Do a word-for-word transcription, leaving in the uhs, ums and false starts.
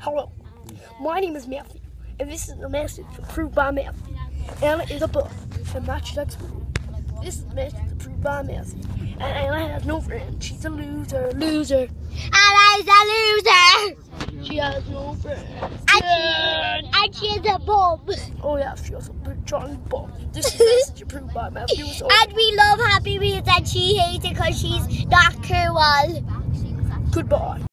Hello, my name is Matthew, and this is a message approved by Matthew. Anna is a buff, and not your expert. This is a message approved by Matthew. And Anna has no friends. She's a loser, loser. Anna's a loser. She has no friends. And, she, and she's a bum. Oh yeah, she has a big giant bum. This is a message approved by Matthew. So and we love Happy Wheels, and she hates it because she's not cool. goodbye.